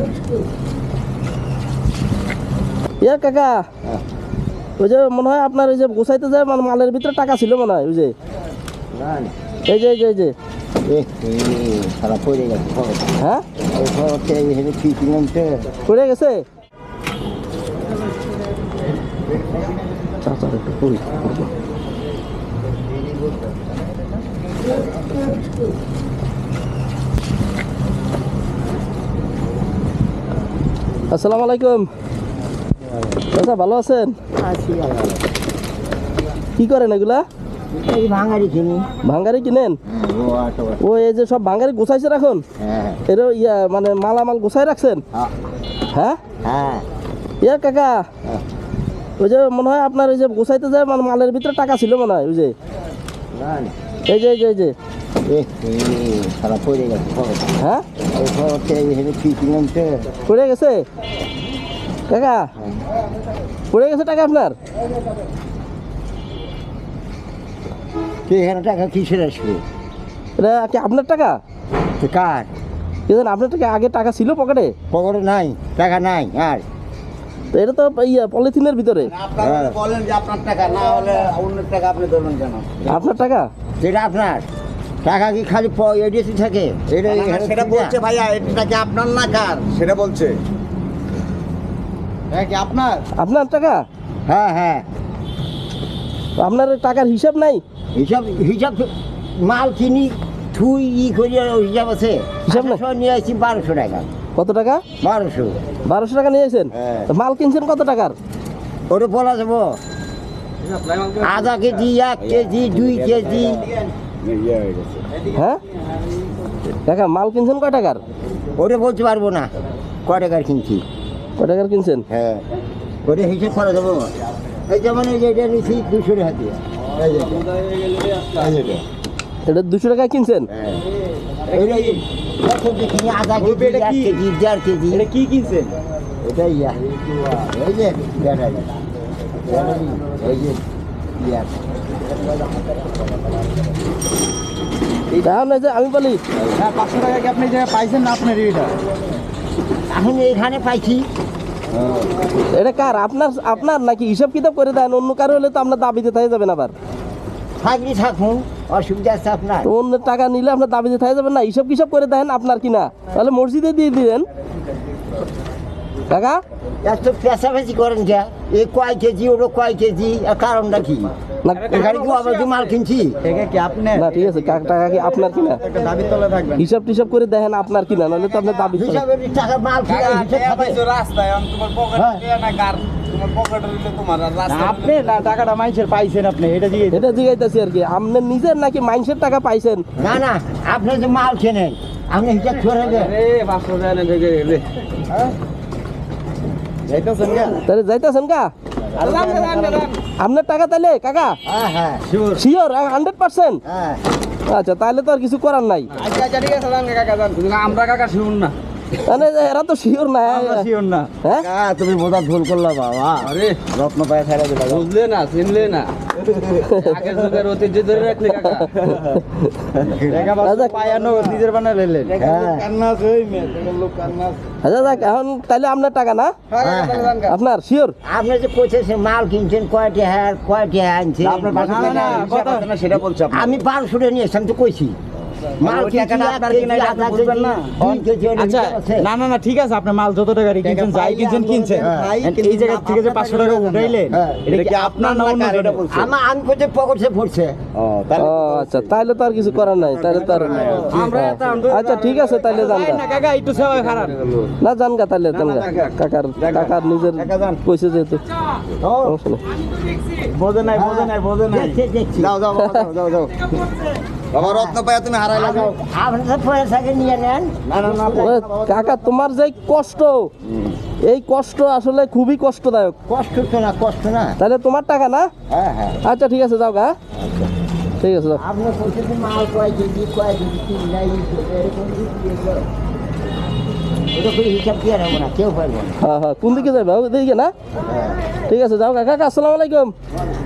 ইয়া কাকা, ওই যে মনে হয় আপনার ওই যে গোছাইতে যায় মালের ভিতরে টাকা ছিল মনে হয়, ওই যে এই যে এই যে এই যে হ্যাঁ পড়ে গেছে। আসসালামু আলাইকুম। আচ্ছা, ভালো আছেন? কি করেন এগুলা? ভাঙ্গারি কিনেন? ও এই যে সব ভাঙ্গারি গোছাইছে রাখুন, এর ইয়া মানে মালামাল গোছাই রাখছেন? হ্যাঁ ইয়া কাকা, ওই যে মনে হয় আপনার ওই যে গোছাইতে যায় মালের ভিতরে টাকা ছিল মনে হয়, ওই যে এই যে এই যে এই যে হ্যাঁ পড়ে গেছে কাকা, পড়ে গেছে টাকা আপনার? এখানে টাকা কিসের আসবে? এটা কি আপনার টাকা? কার? আপনার টাকা আগে টাকা ছিল পকেটে? পকেটে নাই, টাকা নাই। আর তো এটা তো ইয়া পলিথিনের ভিতরে। বলেন যে আপনার টাকা, না হলে অন্যের টাকা আপনি ধরবেন কেন? আপনার টাকা? যেটা আপনার টাকা কি খালি এডিসি থাকে? সেটা বলছে ভাইয়া, এটা কি আপনার না কার সেটা বলছে। এটা কি আপনার? আপনার টাকা? হ্যাঁ হ্যাঁ। আপনার টাকার হিসাব নাই? হিসাব হিসাব মাল কিনি থুই করি, হিসাব আছে। হিসাব নাই? নিয়ে আসছি 1200 টাকা। কত টাকা? 1200। 1200 টাকা নিয়ে আসেন? হ্যাঁ। মাল কিনছেন কত টাকার? ওটা বলা যাবো? আধা কেজি, 1 কেজি, 2 কেজি। হ্যাঁ কাকা, মাল কিনছেন কয় টাকার? ওটা বলতে পারবো না কয় টাকার কিনছি। কয় টাকার কিনছেন? হ্যাঁ, ওটা হিসেব করা যাবো। এই যেমন এই যে এটা নিচ্ছি 200 টাকা দিয়ে। এটা 200 টাকা কিনছেন? আধা কেজি, 1 কেজি, 1.5 কেজি। এটা কি কিনছেন? এটা ইয়া এই যে ব্যাটারি, এই যে ইয়া। তাহলে যে আমি বলি 500 টাকা কি আপনি যে পাইছেন না আপনার এটা? এখন এইখানে পাইছি। এটা কার? আপনার আপনার নাকি হিসাব কিতাব করে দেন? অন্য কারো হলে তো আপনার দাবিতে থাকে যাবেন, আবার থাকলে থাকুন, অসুবিধা আছে আপনার? তো অন্য টাকা নিলে আপনার দাবিতে থাকে যাবেন না? হিসাব কিসাব করে দেন আপনার কিনা, তাহলে মসজিদে দিয়ে দিবেন কাকা। এত পেশাবেশি করেন কে? এই কয় কেজি, ওটা কয় কেজি, আর কারণটা কি? না এখানে কি আবার মাল কিনছি? এটা কি আপনার? না ঠিক আছে, টাকা কি আপনার কিনা? একটা দাবি তোলা থাকবেন। হিসাব টিসাব করে দেখেন আপনার কিনা, নাহলে তো আপনার দাবি হিসাবের টাকা মাল কিনে হিসাব থাকে। রাস্তায় তোমার পকেটে না কার? তোমার পকেটে দিলে তোমার রাস্তা। আপনি না টাকাটা মাইছের পাইছেন আপনি, এটা দিয়ে এটা জিগাইতেছি আর কি, আপনি নিজের নাকি মানুষের টাকা পাইছেন? না না, আপনি যে মাল কেনেন আপনি হিসাব করে দেন। রে 500 টাকা নেবে গেলে। হ্যাঁ যাইতাছেন না? তাহলে যাইতেছেন কা? আপনার টাকা তাহলে কাকা? হ্যাঁ হ্যাঁ শিওর 100%? হ্যাঁ। আচ্ছা, তাহলে তো আর কিছু করার নাই। আচ্ছা আচ্ছা ঠিক আছে, যান কাকা যান। আমরা কাকা শুনুন না, মানে এরা তো শিওর না। আমরা শিওর না। হ্যাঁ তুমি বোঝা ভুল করলা বাবা। আরে রত্ন পায়ে ফেলে দিলা। বুঝলে না, চিনলে না, আগের যুগের ঐতিহ্য ধরে রাখলে কাকা। আচ্ছা, পায়ানো নিজের বানায় লইলেন। হ্যাঁ। কান্নাস ওই মেয়ে, তোমার লোক কান্নাস। আচ্ছা যাক, এখন তাহলে আপনার টাকা না? আপনার শিওর? আপনি যে কোথায় মাল কিনছেন, কয়টি আনছেন? সেটা বলছো আমি 1200 টাকা নিয়ে এসে তো কইছি মাল কিনছি, আপনার 1 কিনা কেজি, এটা আধা বুঝবেন কেজি, না? 2 কেজি ওটা আচ্ছা হিসাব আছে। না না না ঠিক আছে, আপনি মাল যত টাকা কিনছেন, যাই কিনছেন কিনছেন, এই জায়গা থেকে যে 500 টাকা উঠাইলেন, এটা কি আপনার না অন্য এটা বলছেন? আমি কোথায় পকেটে পড়ছে। ও আচ্ছা, তাহলে তো আর কিছু করার নাই, তাহলে তো আর আচ্ছা ঠিক আছে, তাহলে যান গা। না কাকা একটু সেবা খারাপ না যান গা, তাহলে যান গা। কাকার নিজের কইছে যেহেতু সমস্যা নেই। বোঝে নাই দেখছি। যাও যাও বাবা, যাও যাও বাবা, রত্ন পায়া তুমি হারাইলা। যাও আপনি তো পয়সাকে নিয়ে নেন। না না না ওরে কাকা, তোমার যে কষ্ট, এই কষ্ট আসলে খুবই কষ্টদায়ক। কষ্ট না। তাহলে তোমার টাকা না? হ্যাঁ হ্যাঁ। আচ্ছা ঠিক আছে, যাও গা। ঠিক আছে, যাও। আপনি বলছেন মাল কয় কেজি কি নাই, এরকম ওটা করে হিসাব দিয়ে রাখবো না, কেউ পারবো না। হ্যাঁ হ্যাঁ, কোন দিকে যাবে? দিকে না? ঠিক আছে, যাও কাকা। আসসালামু আলাইকুম।